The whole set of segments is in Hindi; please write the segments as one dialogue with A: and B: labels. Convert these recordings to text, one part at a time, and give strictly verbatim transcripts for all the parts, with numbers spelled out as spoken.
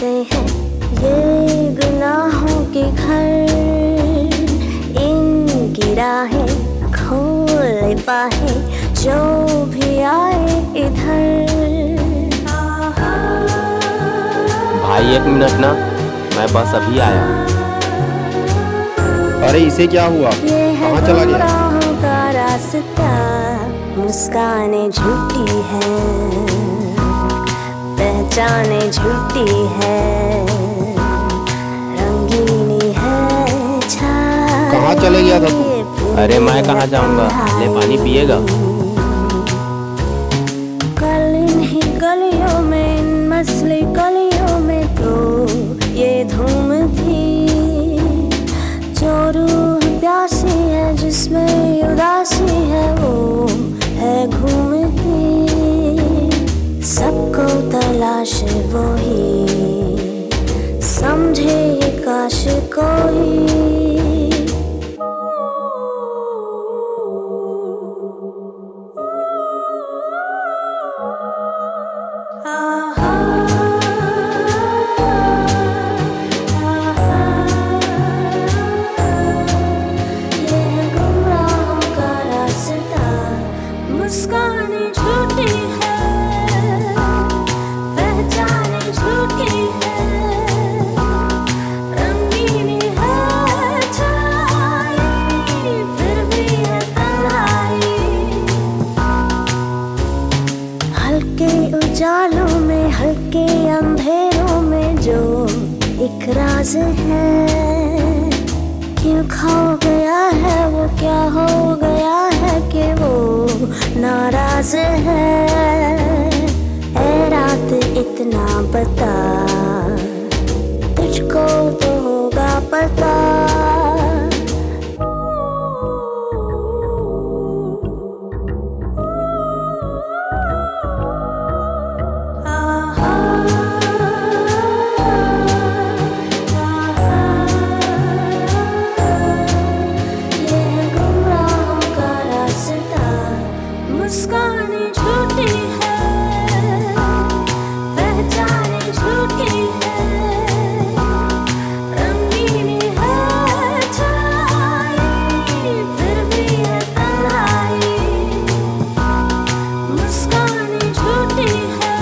A: जागते हैं ये गुनाहों के घर, इनकी राहें खोले बाहें जो भी आए इधर।
B: भाई एक मिनट ना, मैं बस अभी आया।
C: अरे इसे क्या हुआ, कहाँ चला गया?
A: का रास्ता मुस्काने झूठी है, पहचाने झूठी है, रंगीनी है छाई।
C: कहाँ चले गया था तू?
B: अरे मैं कहाँ जाऊँगा, ले पानी पिएगा?
A: कल इन्हीं गलियों में, इन मसले गलियों में तो ये धूम थी, जो रूह प्यासी है जिसमें उदासी है वो है घूमती। सबको तलाश वो ही समझे ये काश कोई। मुस्काने झूठी है, पहचाने झूठी है, रंगीनी है छाई, फिर भी है तन्हाई। हल्के उजालों में, हल्के अंधेरों में जो एक राज है, क्यों खो गया है वो, क्या हो गया है कि वो नाराज है। ऐ रात इतना बता, तुझको तो होगा पता। मुस्काने झूठी है, पहचाने झूठी है, रंगीनी है छाई, फिर भी है तन्हाई। मुस्काने झूठी है,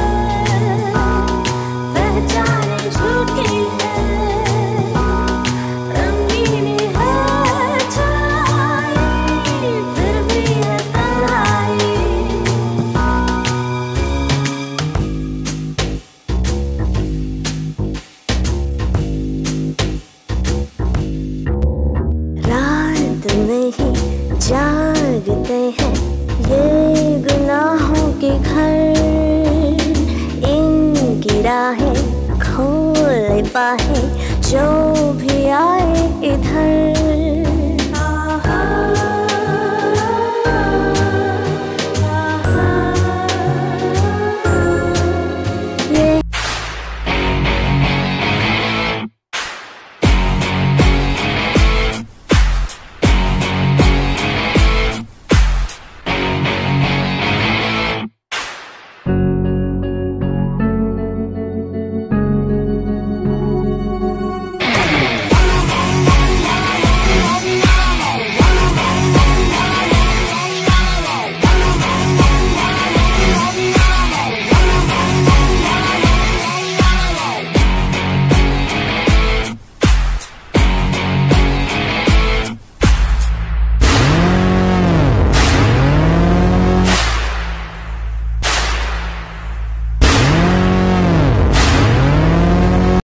A: पहचाने झूठी है, रंगीनी है छाई, फिर भी है तन्हाई। रात में ही जागते हैं ये गुनाहों के घर, इनकी राहें खोले बाहें जो भी आए इधर।